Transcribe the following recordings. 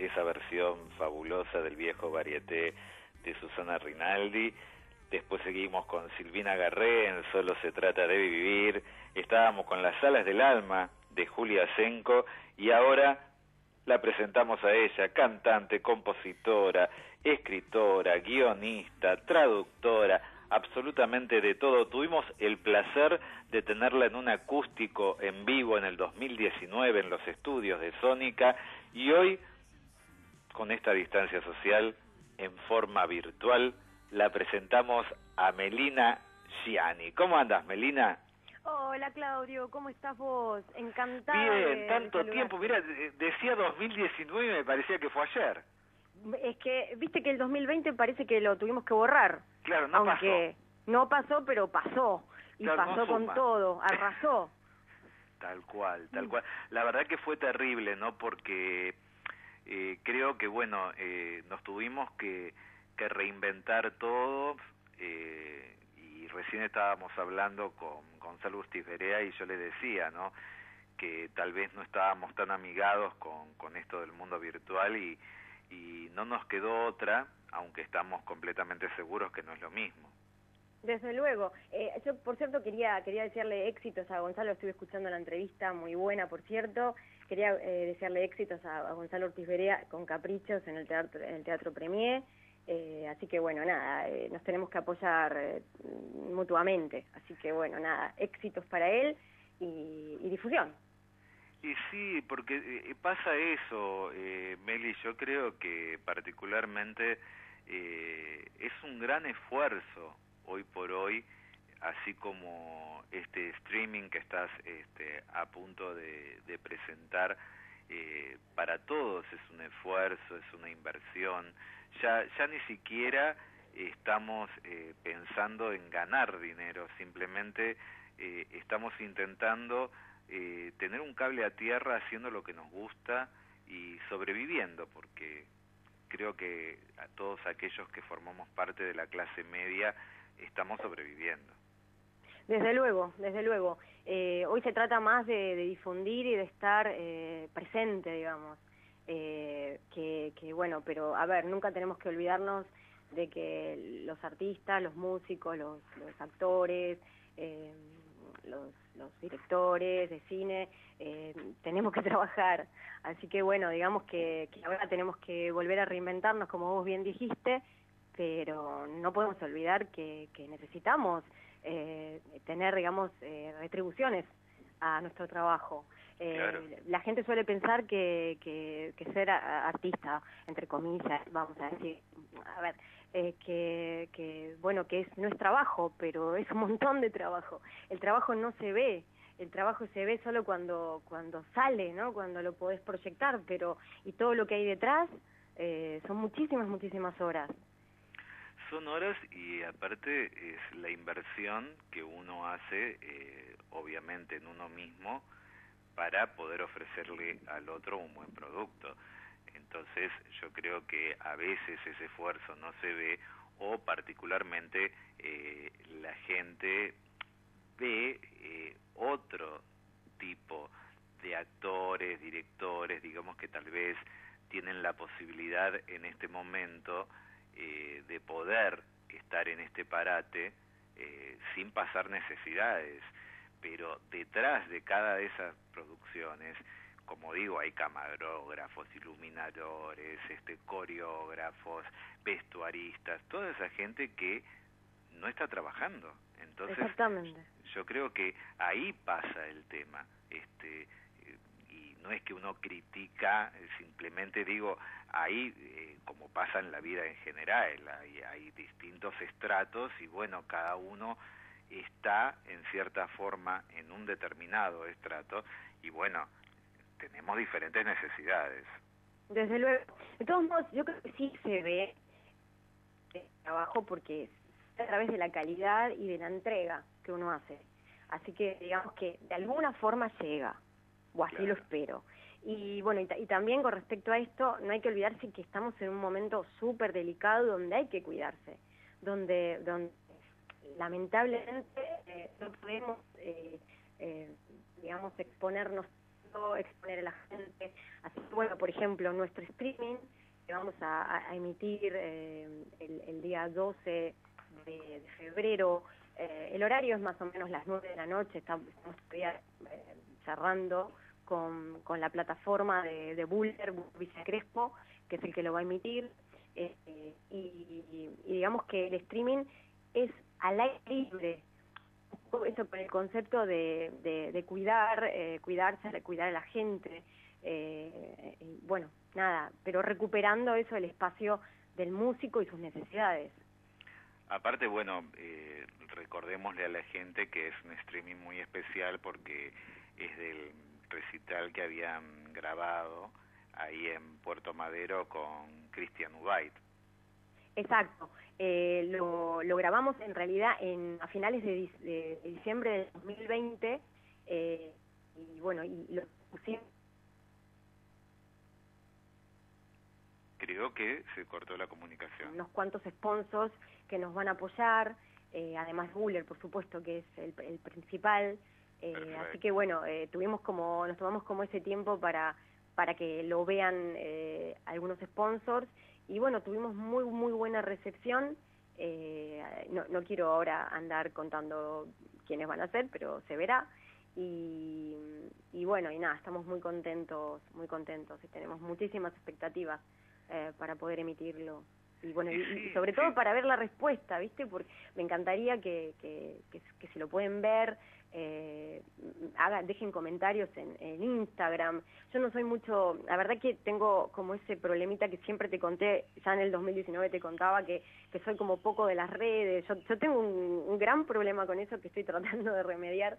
esa versión fabulosa del viejo varieté de Susana Rinaldi. Después seguimos con Silvina Garré en Solo se trata de vivir. Estábamos con Las alas del alma de Julia Senco y ahora la presentamos a ella, cantante, compositora, escritora, guionista, traductora, absolutamente de todo. Tuvimos el placer de tenerla en un acústico en vivo en el 2019 en los estudios de Sónica y hoy, con esta distancia social, en forma virtual, la presentamos a Melina Gianni. ¿Cómo andas, Melina? Hola, Claudio, ¿cómo estás vos? Encantada. Bien, tanto tiempo. Mira, decía 2019 y me parecía que fue ayer. Es que, viste que el 2020 parece que lo tuvimos que borrar. Claro, no aunque pasó. No pasó, pero pasó. Y claro, pasó no con todo, arrasó. Tal cual, tal cual. La verdad que fue terrible, ¿no? Porque creo que, bueno, nos tuvimos que reinventar todo. Y recién estábamos hablando con Gonzalo Urtiz-Berea y yo le decía, ¿no?, que tal vez no estábamos tan amigados con esto del mundo virtual y no nos quedó otra, aunque estamos completamente seguros que no es lo mismo. Desde luego. Yo, por cierto, quería desearle éxitos a Gonzalo. Estuve escuchando la entrevista, muy buena, por cierto. Quería desearle éxitos a Gonzalo Urtiz-Berea con Caprichos en el Teatro Premier. Así que, bueno, nada, nos tenemos que apoyar mutuamente. Así que, bueno, nada, éxitos para él y difusión. Y sí, porque pasa eso, Meli, yo creo que particularmente es un gran esfuerzo hoy por hoy, así como este streaming que estás a punto de presentar, para todos es un esfuerzo, es una inversión. Ya ni siquiera estamos pensando en ganar dinero, simplemente estamos intentando tener un cable a tierra haciendo lo que nos gusta y sobreviviendo, porque creo que a todos aquellos que formamos parte de la clase media estamos sobreviviendo. Desde luego, desde luego. Hoy se trata más de difundir y de estar presente, digamos. Que bueno, pero a ver, nunca tenemos que olvidarnos de que los artistas, los músicos, los actores, los directores de cine, tenemos que trabajar. Así que bueno, digamos que ahora tenemos que volver a reinventarnos, como vos bien dijiste, pero no podemos olvidar que necesitamos tener, digamos, retribuciones a nuestro trabajo. Claro. La gente suele pensar que ser artista, entre comillas, vamos a decir, a ver, que bueno, no es trabajo, pero es un montón de trabajo. El trabajo no se ve, el trabajo se ve solo cuando sale, ¿no?, cuando lo podés proyectar, pero y todo lo que hay detrás son muchísimas horas. Son horas y aparte es la inversión que uno hace, obviamente en uno mismo, para poder ofrecerle al otro un buen producto. Entonces yo creo que a veces ese esfuerzo no se ve, o particularmente la gente ve otro tipo de actores, directores, digamos, que tal vez tienen la posibilidad en este momento de poder estar en este parate sin pasar necesidades, pero detrás de cada de esas producciones, como digo, hay camarógrafos, iluminadores, coreógrafos, vestuaristas, toda esa gente que no está trabajando. Entonces, exactamente, yo creo que ahí pasa el tema. Y no es que uno critica, simplemente digo, ahí, como pasa en la vida en general, hay distintos estratos y bueno, cada uno está en cierta forma en un determinado estrato y bueno, tenemos diferentes necesidades. Desde luego. De todos modos, yo creo que sí se ve el trabajo porque es a través de la calidad y de la entrega que uno hace. Así que digamos que de alguna forma llega, o así lo espero. Y bueno, y también con respecto a esto, no hay que olvidarse que estamos en un momento súper delicado donde hay que cuidarse, donde lamentablemente no podemos, digamos, exponernos contenido, exponer a la gente. Así que, bueno, por ejemplo, nuestro streaming que vamos a emitir el día 12 de febrero, el horario es más o menos las 9 de la noche, estamos todavía cerrando con la plataforma de Buller, Villa Crespo, que es el que lo va a emitir, y digamos que el streaming es al aire libre, eso con el concepto de cuidarse, cuidar a la gente, bueno, nada, pero recuperando eso, el espacio del músico y sus necesidades. Aparte, bueno, recordémosle a la gente que es un streaming muy especial porque es del recital que habían grabado ahí en Puerto Madero con Cristian Ubait. Exacto, lo grabamos en realidad a finales de diciembre del 2020, y bueno, y lo pusimos. Creo que se cortó la comunicación. Unos cuantos sponsors que nos van a apoyar, además Buller, por supuesto, que es el principal, así que bueno, nos tomamos como ese tiempo para que lo vean algunos sponsors, y bueno, tuvimos muy buena recepción. No quiero ahora andar contando quiénes van a ser, pero se verá, y bueno, y nada, estamos muy contentos y tenemos muchísimas expectativas para poder emitirlo, y bueno, y sobre todo para ver la respuesta, ¿viste? Porque me encantaría que si lo pueden ver, dejen comentarios en Instagram. Yo no soy mucho, la verdad que tengo como ese problemita que siempre te conté, ya en el 2019 te contaba que soy como poco de las redes. Yo tengo un gran problema con eso que estoy tratando de remediar,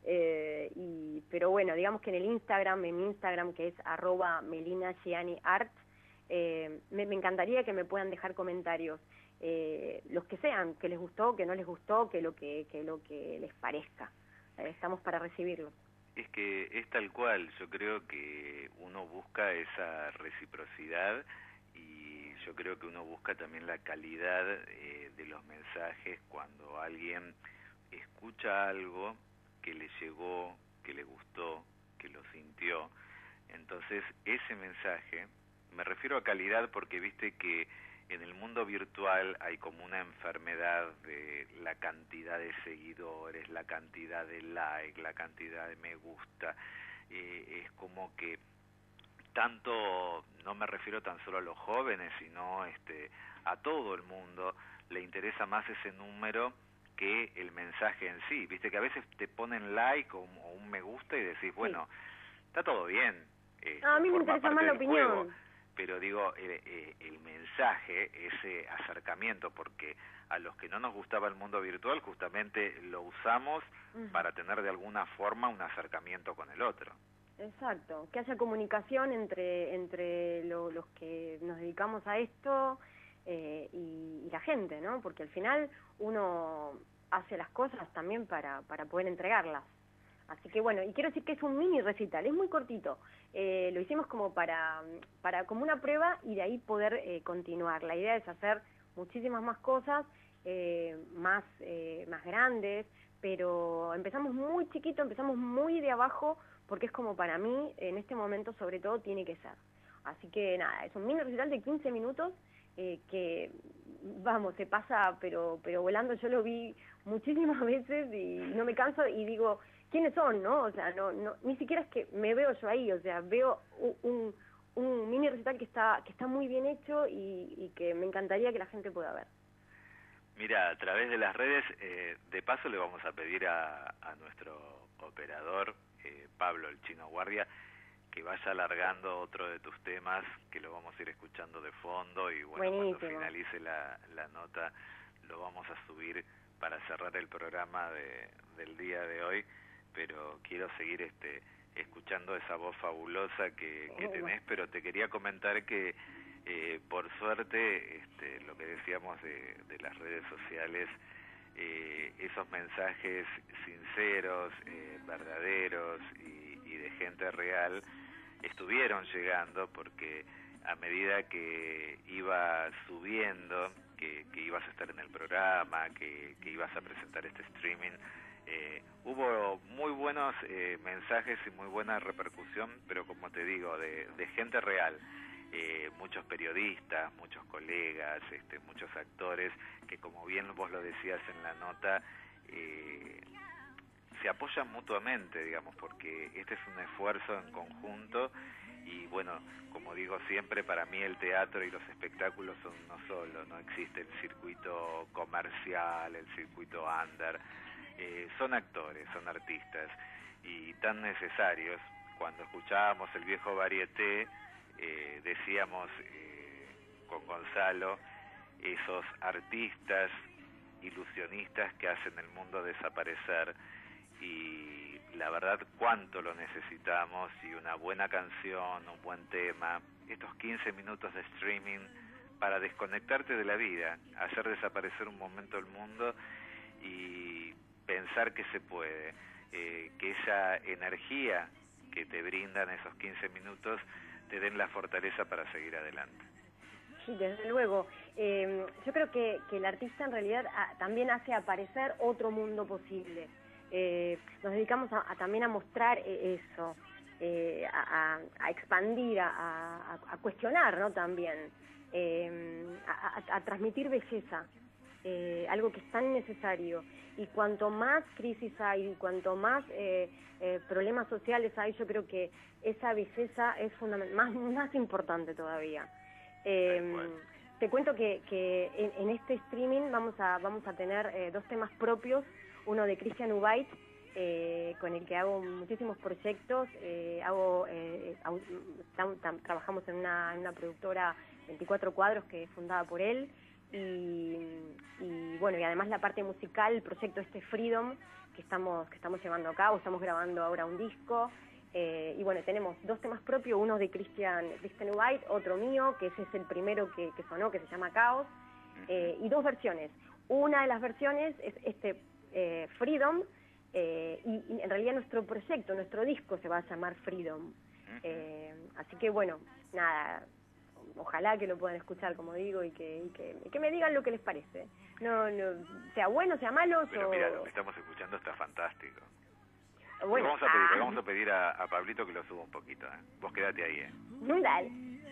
pero bueno, digamos que en mi Instagram, que es @melinagianiart, me encantaría que me puedan dejar comentarios, los que sean, que les gustó, que no les gustó, que lo que les parezca. Estamos para recibirlo. Es que es tal cual, yo creo que uno busca esa reciprocidad, y yo creo que uno busca también la calidad de los mensajes cuando alguien escucha algo que le llegó, que le gustó, que lo sintió. Entonces ese mensaje, me refiero a calidad porque viste que en el mundo virtual hay como una enfermedad de la cantidad de seguidores, la cantidad de like, la cantidad de me gusta. Es como que tanto, no me refiero tan solo a los jóvenes, sino a todo el mundo le interesa más ese número que el mensaje en sí. Viste que a veces te ponen like o un me gusta y decís, bueno, está todo bien. A mí me interesa más la opinión. Juego, pero digo, el mensaje, ese acercamiento, porque a los que no nos gustaba el mundo virtual justamente lo usamos para tener de alguna forma un acercamiento con el otro. Exacto, que haya comunicación entre los que nos dedicamos a esto y la gente, ¿no? Porque al final uno hace las cosas también para poder entregarlas. Así que bueno, y quiero decir que es un mini recital, es muy cortito. Lo hicimos como como una prueba y de ahí poder continuar. La idea es hacer muchísimas más cosas, más grandes, pero empezamos muy chiquito, empezamos muy de abajo, porque es como para mí, en este momento sobre todo, tiene que ser. Así que nada, es un mini recital de 15 minutos, que, vamos, se pasa pero volando. Yo lo vi muchísimas veces y no me canso, y digo, ¿quiénes son, no? O sea, no, ni siquiera es que me veo yo ahí, o sea, veo un mini recital que está muy bien hecho y que me encantaría que la gente pueda ver. Mira, a través de las redes, de paso le vamos a pedir a nuestro operador, Pablo el Chino Guardia, que vaya alargando otro de tus temas, que lo vamos a ir escuchando de fondo, y bueno, buenísimo. Cuando finalice la nota lo vamos a subir para cerrar el programa del día de hoy, pero quiero seguir escuchando esa voz fabulosa que tenés, pero te quería comentar que por suerte, lo que decíamos de las redes sociales, esos mensajes sinceros, verdaderos y de gente real estuvieron llegando, porque a medida que iba subiendo, que ibas a estar en el programa, que ibas a presentar este streaming, Hubo muy buenos mensajes y muy buena repercusión, pero como te digo, de gente real. Muchos periodistas, muchos colegas, muchos actores, que como bien vos lo decías en la nota, se apoyan mutuamente, digamos, porque este es un esfuerzo en conjunto y bueno, como digo siempre, para mí el teatro y los espectáculos son uno solo, no existe el circuito comercial, el circuito under, son actores, son artistas y tan necesarios. Cuando escuchábamos el viejo varieté, decíamos con Gonzalo, esos artistas ilusionistas que hacen el mundo desaparecer, y la verdad cuánto lo necesitamos, y una buena canción, un buen tema, estos 15 minutos de streaming para desconectarte de la vida, hacer desaparecer un momento el mundo y pensar que se puede, que esa energía que te brindan esos 15 minutos te den la fortaleza para seguir adelante. Sí, desde luego. Yo creo que el artista en realidad también hace aparecer otro mundo posible. Nos dedicamos también a mostrar eso, a expandir, a cuestionar, ¿no? También, a transmitir belleza, algo que es tan necesario. Y cuanto más crisis hay, cuanto más problemas sociales hay, yo creo que esa belleza es más importante todavía. Te cuento que en este streaming vamos a tener 2 temas propios, uno de Christian Ubait, con el que hago muchísimos proyectos, trabajamos en una productora 24 cuadros que es fundada por él, y bueno, y además la parte musical, el proyecto Freedom que estamos llevando a cabo, estamos grabando ahora un disco, y bueno, tenemos 2 temas propios, uno de Christian Ubait, otro mío, que ese es el primero que sonó, que se llama Caos, y 2 versiones. Una de las versiones es Freedom, y en realidad nuestro proyecto, nuestro disco se va a llamar Freedom. Así que bueno, nada, ojalá que lo puedan escuchar, como digo, y que me digan lo que les parece. No, sea bueno, sea malo. Pero mira, lo que estamos escuchando está fantástico. Bueno, le vamos a pedir a Pablito que lo suba un poquito, ¿eh? Vos quédate ahí, Dale.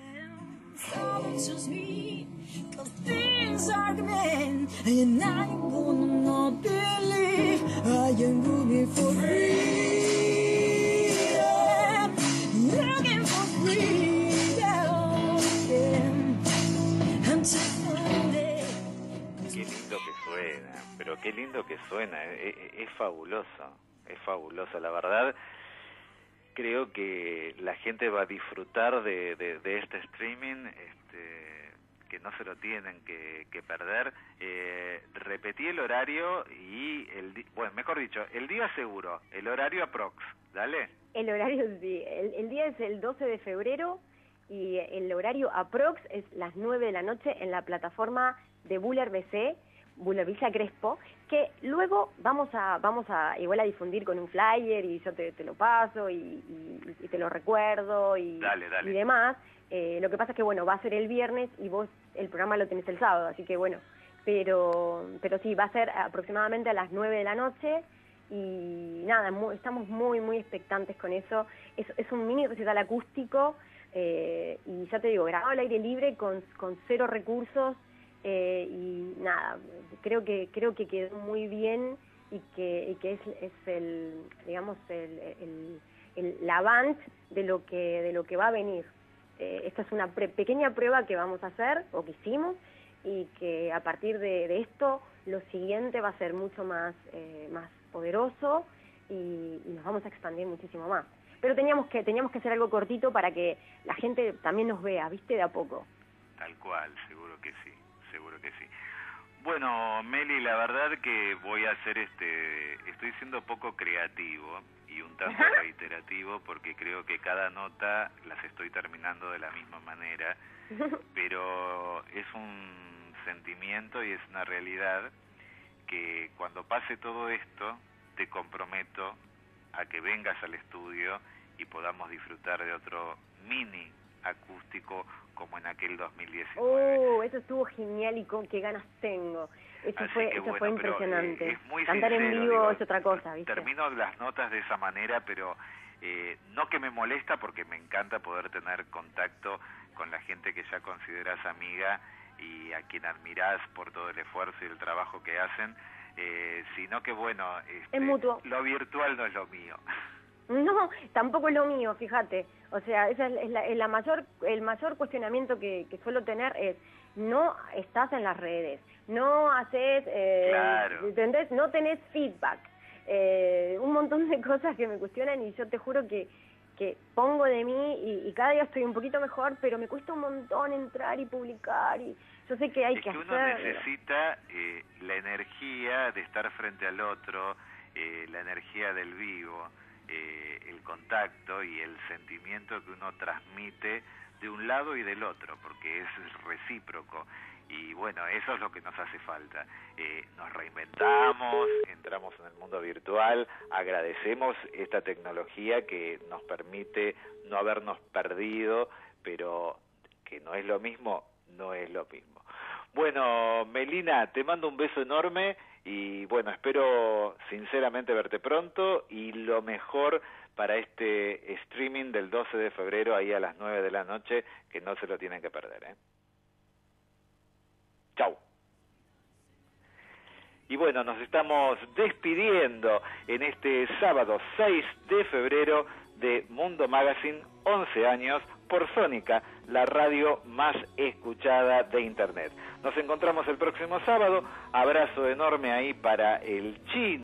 Qué lindo que suena, pero qué lindo que suena, es fabuloso, la verdad. Creo que la gente va a disfrutar de este streaming, que no se lo tienen que perder. Repetí el horario y bueno, mejor dicho, el día seguro, el horario aprox, dale. El horario, sí, el día es el 12 de febrero y el horario aprox es las 9 de la noche en la plataforma de Buller BC, Buller Villa Crespo, que luego vamos a igual a difundir con un flyer, y yo te lo paso y te lo recuerdo y demás. Lo que pasa es que bueno, va a ser el viernes y vos el programa lo tenés el sábado, así que bueno, pero sí, va a ser aproximadamente a las 9 de la noche y nada, estamos muy expectantes con eso. Es un mini recital acústico, y ya te digo, grabado al aire libre con 0 recursos, y nada, creo que quedó muy bien y que es el, digamos, la avant de lo que va a venir. Esta es una pequeña prueba que vamos a hacer, o que hicimos, y que a partir de esto lo siguiente va a ser mucho más poderoso, y nos vamos a expandir muchísimo más. Pero teníamos que hacer algo cortito para que la gente también nos vea, ¿viste? De a poco. Tal cual, seguro que sí. Bueno, Meli, la verdad que voy a hacer estoy siendo poco creativo y un tanto reiterativo, porque creo que cada nota las estoy terminando de la misma manera, pero es un sentimiento y es una realidad que cuando pase todo esto te comprometo a que vengas al estudio y podamos disfrutar de otro mini acústico como en aquel 2000. 2019. Eso estuvo genial y con qué ganas tengo. Eso fue impresionante. Pero, es muy cantar sincero, en vivo es otra cosa, ¿viste? Termino las notas de esa manera, pero no que me molesta, porque me encanta poder tener contacto con la gente que ya consideras amiga y a quien admirás por todo el esfuerzo y el trabajo que hacen, sino que bueno, es mutuo. Lo virtual no es lo mío. No, tampoco es lo mío, fíjate. O sea, esa es el mayor cuestionamiento que suelo tener es: no estás en las redes, no haces, claro. ¿entendés? No tenés feedback, un montón de cosas que me cuestionan, y yo te juro que pongo de mí y cada día estoy un poquito mejor, pero me cuesta un montón entrar y publicar, y yo sé que hay que hacerlo. Uno necesita la energía de estar frente al otro, la energía del vivo, el contacto y el sentimiento que uno transmite de un lado y del otro, porque es recíproco. Y bueno, eso es lo que nos hace falta. Nos reinventamos, entramos en el mundo virtual, agradecemos esta tecnología que nos permite no habernos perdido, pero que no es lo mismo, no es lo mismo. Bueno, Melina, te mando un beso enorme y bueno, espero sinceramente verte pronto y lo mejor para este streaming del 12 de febrero ahí a las 9 de la noche, que no se lo tienen que perder, ¿eh? Chau. Y bueno, nos estamos despidiendo en este sábado 6 de febrero de Mundo Magazine, 11 años, por Sónica, la radio más escuchada de Internet. Nos encontramos el próximo sábado. Abrazo enorme ahí para el Chino.